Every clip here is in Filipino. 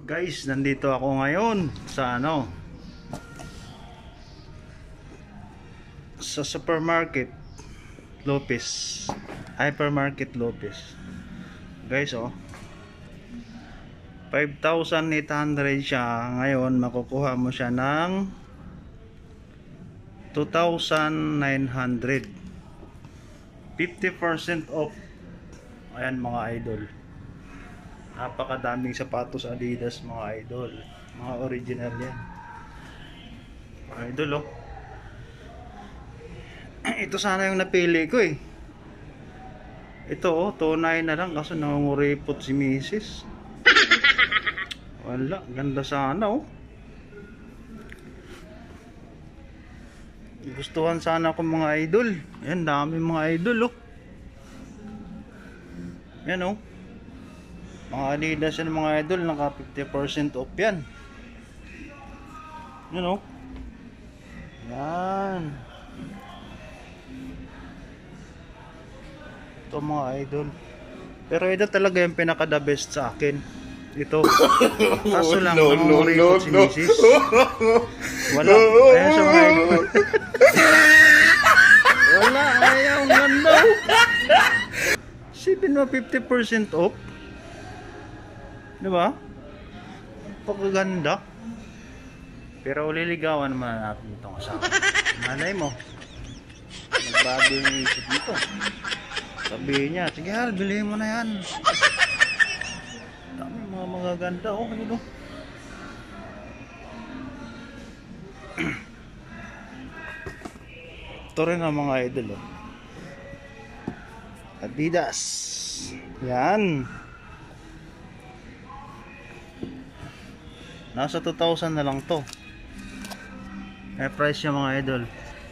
Guys, nandito ako ngayon sa sa supermarket Lopez, hypermarket Lopez. Guys, 5,800 siya. Ngayon makukuha mo siya ng 2,900. 50% off. Ayan mga idol, napakadaming sapatos Adidas mga idol, mga original yan mga idol. Ito sana yung napili ko ito 2,900 na lang, kaso nangunguripot si Mrs. Wala, ganda sana gustuhan sana ko mga idol. Yan, dami mga idol yan mga Adidas yan mga idol, naka 50% off yan. Yan yan. Ito mga idol, pero ito talaga yung pinaka the best sa akin ito. Kaso lang nangunguripot si Mrs. Wala, ayan siya mga idol. Wala, ayaw, ganda 50% off, diba? Pagkaganda. Pero uliligawan naman natin itong asawa. Malay mo, nagbago yung isip nito. Sabihin niya, sige Hal, bilhin mo na yan. Dami mga magaganda yun Ito rin ang mga idol Adidas. Yan, nasa 2,000 na lang to. Price niya mga idol,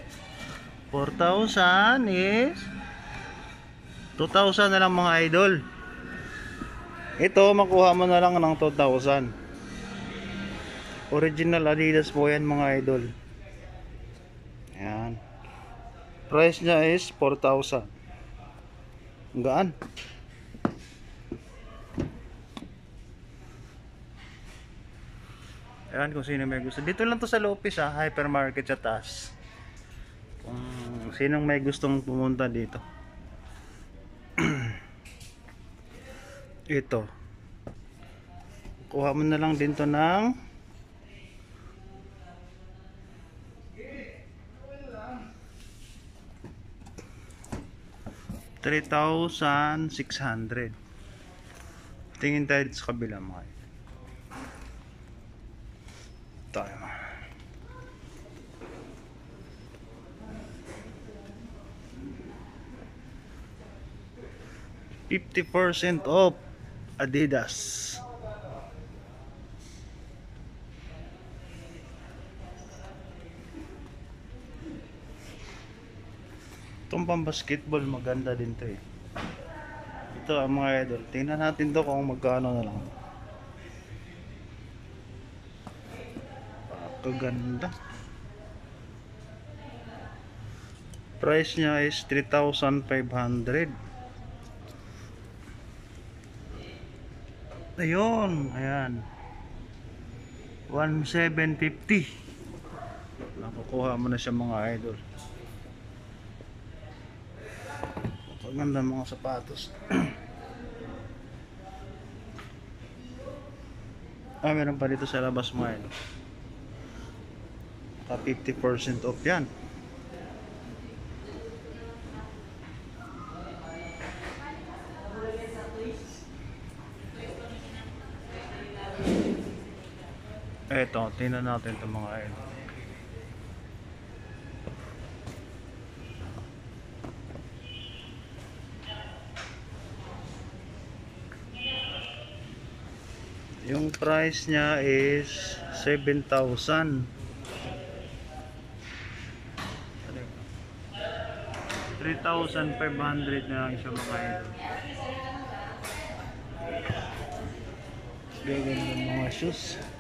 4,000 is 2,000 na lang mga idol. Ito makuha mo na lang ng 2,000. Original Adidas po yan mga idol. Yan, price niya is 4,000. Gaan. Ayan, kung sino may gusto. Dito lang to sa Lopez hypermarket sa taas. Kung sinong may gustong pumunta dito. Ito, kuha mo na lang din to ng 3,600. Tingin tayo sa kabila mga tayo. 50% off Adidas. Itong pang basketball maganda din to Ito ang mga idol, tingnan natin to kung magkano na lang. Kaganda. Price niya is 3,500. Ayun, ayan, 1,750. Nakukuha mo na siya mga idol. Maganda mga sapatos. Meron pa dito sa labas mga idol. 50% off yan. Eto, tingnan natin itong mga idol. Yung price niya is 7,000. 3,500 na lang siya mga idol. Gaganda mga shoes.